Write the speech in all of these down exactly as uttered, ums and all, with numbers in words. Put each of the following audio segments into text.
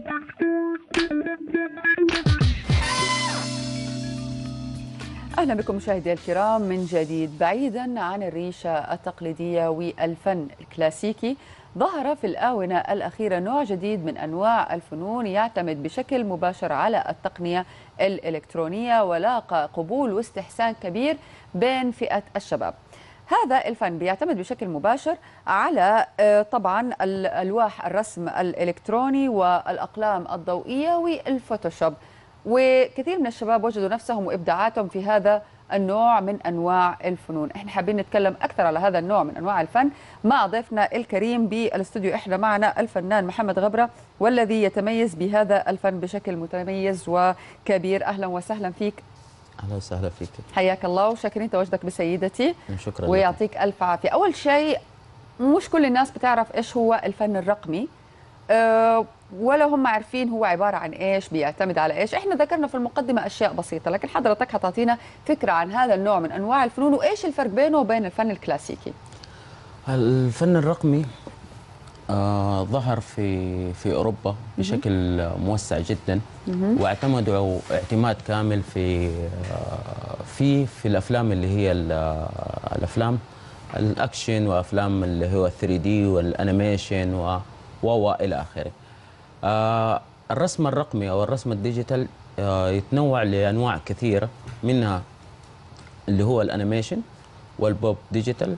أهلا بكم مشاهدي الكرام من جديد. بعيدا عن الريشة التقليدية والفن الكلاسيكي، ظهر في الآونة الأخيرة نوع جديد من أنواع الفنون يعتمد بشكل مباشر على التقنية الإلكترونية، ولاقى قبول واستحسان كبير بين فئة الشباب. هذا الفن بيعتمد بشكل مباشر على طبعا الألواح الرسم الإلكتروني والأقلام الضوئية والفوتوشوب، وكثير من الشباب وجدوا نفسهم وإبداعاتهم في هذا النوع من أنواع الفنون. احنا حابين نتكلم أكثر على هذا النوع من أنواع الفن مع ضيفنا الكريم بالاستوديو. احنا معنا الفنان محمد غبرة، والذي يتميز بهذا الفن بشكل متميز وكبير. أهلا وسهلا فيك. أهلا وسهلا فيك. حياك الله وشاكرين تواجدك بسيدتي. شكرا. ويعطيك ألف عافية. أول شيء، مش كل الناس بتعرف إيش هو الفن الرقمي، أه ولا هم عارفين هو عبارة عن إيش، بيعتمد على إيش. إحنا ذكرنا في المقدمة أشياء بسيطة، لكن حضرتك هتعطينا فكرة عن هذا النوع من أنواع الفنون وإيش الفرق بينه وبين الفن الكلاسيكي. الفن الرقمي آه ظهر في في أوروبا بشكل موسع جدا، واعتمدوا اعتماد كامل في آه في في الأفلام اللي هي الأفلام الأكشن، وأفلام اللي هو ثري دي والأنيميشن و و إلى آخره. آه الرسم الرقمي أو الرسم الديجيتال آه يتنوع لأنواع كثيرة، منها اللي هو الأنيميشن والبوب ديجيتال،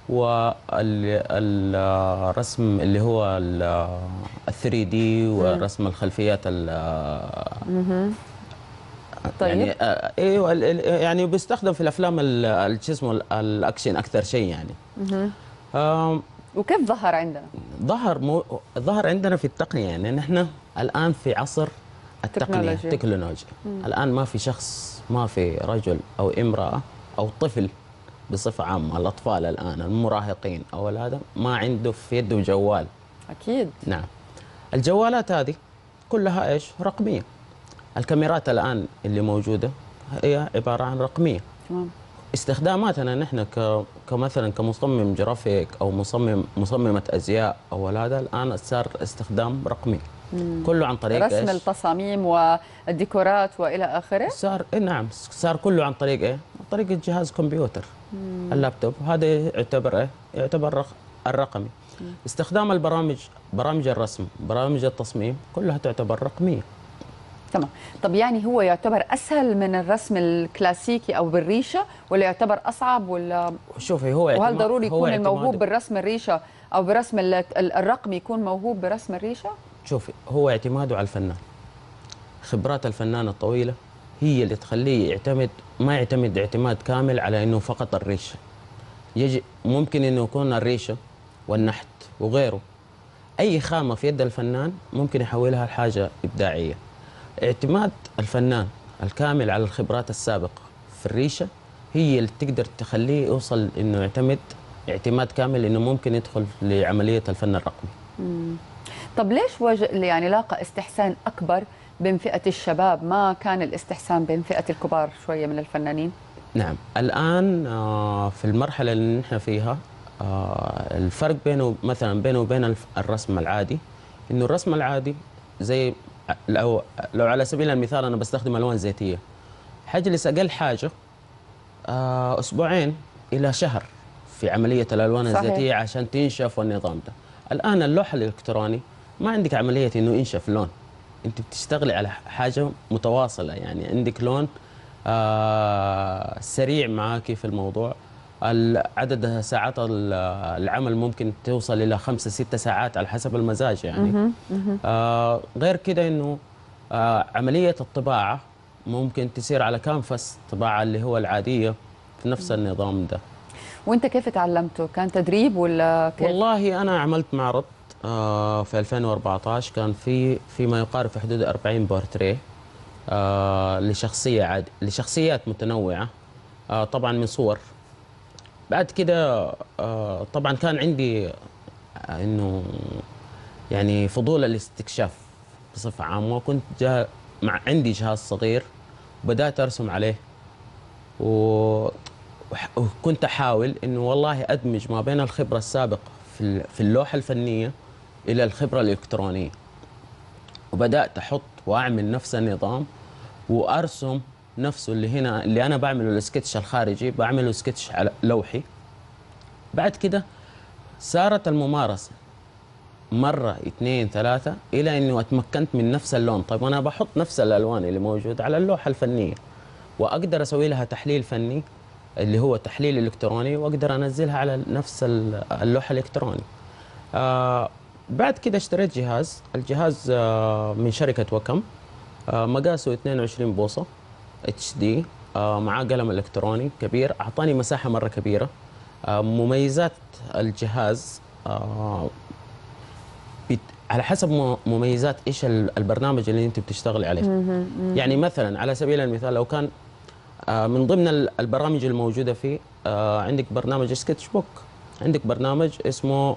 والرسم اللي هو الثري دي ورسم الخلفيات ال طيب. يعني ايوه يعني بيستخدم في الافلام الجسم الاكشن اكثر شيء يعني. وكيف ظهر عندنا؟ ظهر مو... ظهر عندنا في التقنيه، يعني نحن الان في عصر التقنيه التكنولوجيا. الان ما في شخص، ما في رجل او امراه او طفل بصفه عامه، الاطفال الان المراهقين او هذا ما عنده في يده جوال. اكيد. نعم. الجوالات هذه كلها ايش؟ رقميه. الكاميرات الان اللي موجوده هي عباره عن رقميه. تمام. استخداماتنا نحن ك... كمثلا كمصمم جرافيك او مصمم مصممه ازياء او هذا، الان صار استخدام رقمي. مم. كله عن طريق رسم إيش؟ التصاميم والديكورات والى اخره. صار إيه نعم، صار كله عن طريق ايه؟ عن طريق الجهاز كمبيوتر. مم. اللابتوب هذا يعتبر ايه؟ يعتبر رق... الرقمي. مم. استخدام البرامج، برامج الرسم، برامج التصميم كلها تعتبر رقميه. تمام. طب يعني هو يعتبر اسهل من الرسم الكلاسيكي او بالريشه، ولا يعتبر اصعب، ولا شوفي هو وهل ضروري يكون الموهوب بالرسم الريشه او برسم الرقم يكون موهوب برسم الريشه؟ شوفي هو اعتماده على الفنان. خبرات الفنان الطويله هي اللي تخليه يعتمد، ما يعتمد اعتماد كامل على انه فقط الريشه. يجي ممكن انه يكون الريشه والنحت وغيره، اي خامه في يد الفنان ممكن يحولها لحاجه ابداعيه. اعتماد الفنان الكامل على الخبرات السابقة في الريشة هي اللي تقدر تخليه يوصل انه يعتمد اعتماد كامل انه ممكن يدخل لعملية الفن الرقمي. مم. طب ليش وجه يعني لاقى استحسان اكبر بين فئة الشباب، ما كان الاستحسان بين فئة الكبار شوية من الفنانين؟ نعم، الآن في المرحلة اللي نحن فيها الفرق بينه مثلا بينه وبين الرسم العادي، انه الرسم العادي زي لو لو على سبيل المثال انا بستخدم الوان زيتيه، حجلس اقل حاجه اسبوعين الى شهر في عمليه الالوان صحيح. الزيتيه عشان تنشف والنظام ده. الان اللوح الالكتروني ما عندك عمليه انه ينشف لون، انت بتشتغلي على حاجه متواصله، يعني عندك لون آه سريع معاكي في الموضوع. عدد ساعات العمل ممكن توصل الى خمسة ستة ساعات على حسب المزاج يعني. آه غير كده انه آه عمليه الطباعه ممكن تصير على كانفاس، طباعه اللي هو العاديه في نفس النظام ده. وانت كيف تعلمته؟ كان تدريب ولا كيف؟ والله انا عملت معرض آه في ألفين وأربعة عشر، كان في فيما يقارب في حدود أربعين بورتريه آه لشخصيه عاد لشخصيات متنوعه آه طبعا من صور. بعد كده آه طبعا كان عندي آه انه يعني فضول الاستكشاف بصفه عامه، وكنت جا مع عندي جهاز صغير وبدات ارسم عليه، وكنت احاول انه والله ادمج ما بين الخبره السابقه في في اللوحه الفنيه الى الخبره الالكترونيه. وبدات احط واعمل نفس النظام وارسم نفسه اللي هنا اللي انا بعمله السكتش الخارجي بعمله سكتش على لوحي. بعد كده صارت الممارسه مره اثنين ثلاثه الى انه اتمكنت من نفس اللون. طيب انا بحط نفس الالوان اللي موجوده على اللوحه الفنيه واقدر اسوي لها تحليل فني اللي هو تحليل الكتروني واقدر انزلها على نفس اللوحه الالكتروني. آه بعد كده اشتريت جهاز، الجهاز آه من شركه وكم، آه مقاسه اثنين وعشرين بوصه اتش دي، آه معاه قلم الكتروني كبير، اعطاني مساحه مره كبيره. آه مميزات الجهاز آه على حسب مميزات ايش البرنامج اللي انت بتشتغلي عليه. يعني مثلا على سبيل المثال لو كان من ضمن البرامج الموجوده فيه عندك برنامج سكتش بوك، عندك برنامج اسمه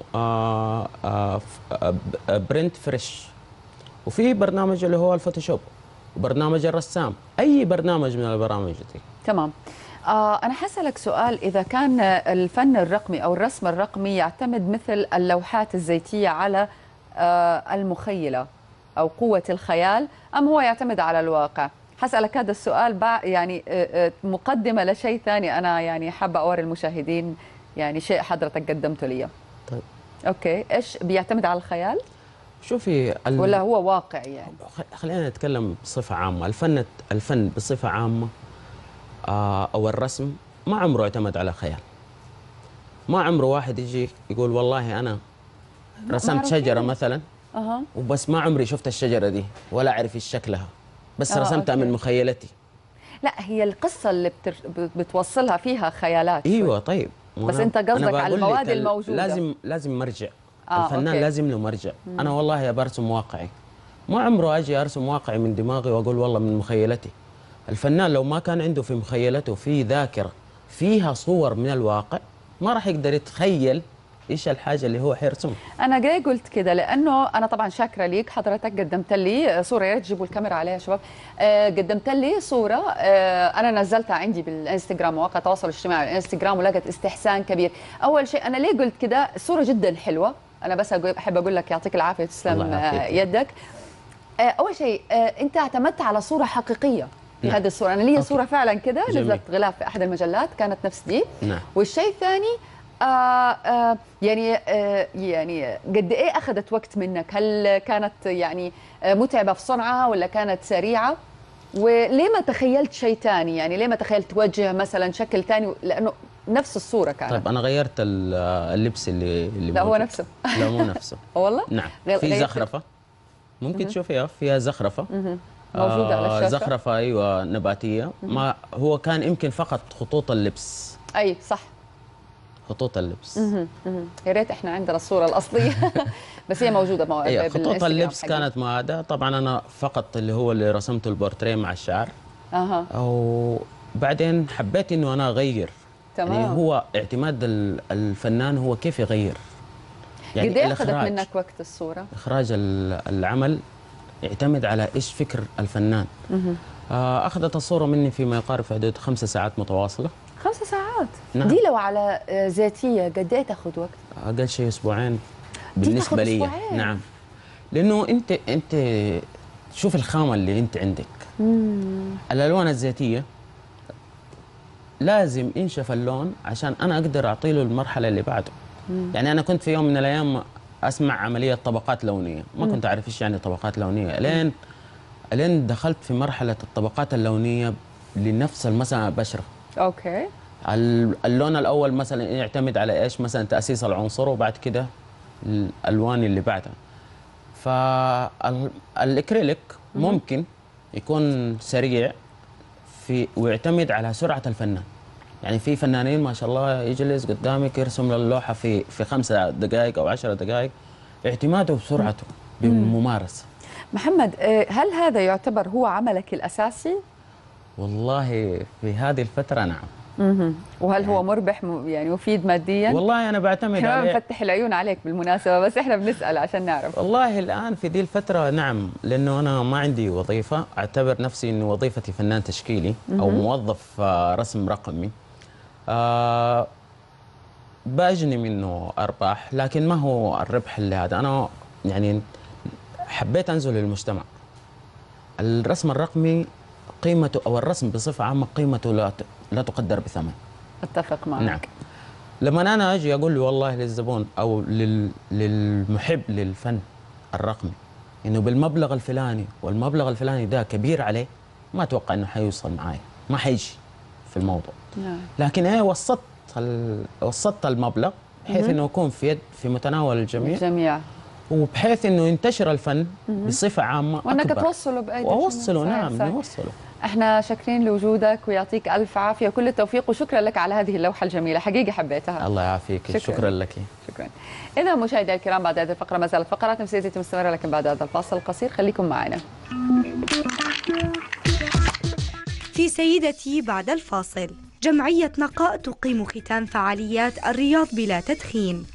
برنت فريش، وفي برنامج اللي هو الفوتوشوب وبرنامج الرسام، اي برنامج من البرامج دي. تمام. آه أنا حسألك سؤال، إذا كان الفن الرقمي أو الرسم الرقمي يعتمد مثل اللوحات الزيتية على آه المخيلة أو قوة الخيال، أم هو يعتمد على الواقع؟ حسألك هذا السؤال يعني آه مقدمة لشيء ثاني أنا يعني حابة أوري المشاهدين يعني شيء حضرتك قدمته لي. طيب أوكي، إيش بيعتمد على الخيال؟ شوفي ال... ولا هو واقعي يعني؟ خلينا نتكلم بصفة عامة. الفن الفن بصفة عامة آه أو الرسم ما عمره اعتمد على خيال. ما عمره واحد يجي يقول والله أنا رسمت شجرة مثلا أه. وبس ما عمري شفت الشجرة دي ولا أعرف إيش شكلها، بس أه رسمتها أوكي. من مخيلتي. لا، هي القصة اللي بتر... بتوصلها فيها خيالات. ايوه طيب، بس انت قصدك على المواد الموجودة. لازم لازم مرجع. آه الفنان أوكي. لازم له مرجع. مم. انا والله برسم واقعي، ما عمره اجي ارسم واقعي من دماغي واقول والله من مخيلتي. الفنان لو ما كان عنده في مخيلته في ذاكرة فيها صور من الواقع ما راح يقدر يتخيل ايش الحاجه اللي هو حيرسمها. انا جاي قلت كده لانه انا طبعا شاكره ليك، حضرتك قدمت لي صوره، يا ريت تجيبوا الكاميرا عليها يا شباب. آه قدمت لي صوره، آه انا نزلتها عندي بالانستغرام، مواقع التواصل الاجتماعي الانستغرام، ولقت استحسان كبير. اول شيء انا ليه قلت كده، الصوره جدا حلوه، انا بس احب اقول لك يعطيك العافيه، تسلم آه يدك. آه اول شيء آه انت اعتمدت على صوره حقيقيه في نعم. هذه الصوره، انا لي صوره فعلا كده نزلت غلاف في احد المجلات كانت نفس دي. نعم. والشيء الثاني آه آه يعني آه يعني قد ايه اخذت وقت منك؟ هل كانت يعني متعبه في صنعها ولا كانت سريعه؟ وليه ما تخيلت شيء ثاني؟ يعني ليه ما تخيلت توجه مثلا شكل ثاني؟ لانه نفس الصوره كانت. طيب انا غيرت اللبس اللي اللي لا موجود. هو نفسه. لا مو نفسه. والله؟ نعم. في زخرفه ممكن تشوفيها، فيها زخرفه موجوده على الشاشه. زخرفه ايوه نباتيه. ما هو كان يمكن فقط خطوط اللبس. اي صح، خطوط اللبس. مه. مه. يا ريت احنا عندنا الصوره الاصليه بس هي موجوده مو... أيه خطوط اللبس حقيقي. كانت معاده. طبعا انا فقط اللي هو اللي رسمته البورتريه مع الشعر. اها. وبعدين حبيت انه انا اغير. تمام. يعني هو اعتماد الفنان هو كيف يغير. يعني قد ايه اخذت منك وقت الصوره؟ اخراج العمل يعتمد على ايش فكر الفنان. مه. اخذت الصوره مني فيما يقارب في حدود خمس ساعات متواصله. خمس ساعات؟ نعم. دي لو على ذاتيه قد ايه تاخذ وقت؟ اقل شيء اسبوعين بالنسبه لي. أسبوعين. نعم، لانه انت انت شوف الخامه اللي انت عندك. مم. الالوان الزيتيه لازم ينشف اللون عشان انا اقدر اعطي له المرحله اللي بعده. مم. يعني انا كنت في يوم من الايام اسمع عمليه طبقات لونيه، ما كنت اعرف ايش يعني طبقات لونيه، لين لين دخلت في مرحله الطبقات اللونيه لنفس مثلا البشره. اوكي. اللون الاول مثلا يعتمد على ايش؟ مثلا تاسيس العنصر، وبعد كده الالوان اللي بعدها. فالاكريليك ممكن يكون سريع في ويعتمد على سرعه الفنان. يعني في فنانين ما شاء الله يجلس قدامك يرسم اللوحه في في خمسة دقائق او عشر دقائق، اعتماده بسرعته بالممارسه. محمد، هل هذا يعتبر هو عملك الاساسي؟ والله في هذه الفتره نعم. اها. وهل هو مربح يعني مفيد ماديا؟ والله انا بعتمد احنا عليه. ما بنفتح العيون عليك بالمناسبه، بس احنا بنسال عشان نعرف. والله الان في ذي الفتره نعم، لانه انا ما عندي وظيفه، اعتبر نفسي انه وظيفتي فنان تشكيلي او موظف رسم رقمي. آه باجني منه ارباح، لكن ما هو الربح اللي هذا. انا يعني حبيت انزل للمجتمع. الرسم الرقمي قيمته، او الرسم بصفه عامه قيمته لا لا تقدر بثمن. اتفق معك. نعم. لما انا اجي اقول له والله للزبون او لل... للمحب للفن الرقمي انه بالمبلغ الفلاني والمبلغ الفلاني ده كبير عليه، ما اتوقع انه حيوصل معايا، ما حيجي في الموضوع. نعم. لكن انا وسطت ال... وسطت المبلغ بحيث انه يكون في يد في متناول الجميع، الجميع، وبحيث انه ينتشر الفن بصفه عامه وانك أكبر. توصله باي واوصله. نعم نوصله. احنا شاكرين لوجودك ويعطيك الف عافيه وكل التوفيق، وشكرا لك على هذه اللوحه الجميله، حقيقه حبيتها. الله يعافيك. شكرا, شكرا لك. شكرا. اذا مشاهدينا الكرام، بعد هذه الفقره ما زالت فقرات نفسيتي مستمره، لكن بعد هذا الفاصل القصير خليكم معنا. في سيدتي بعد الفاصل، جمعية نقاء تقيم ختام فعاليات الرياض بلا تدخين.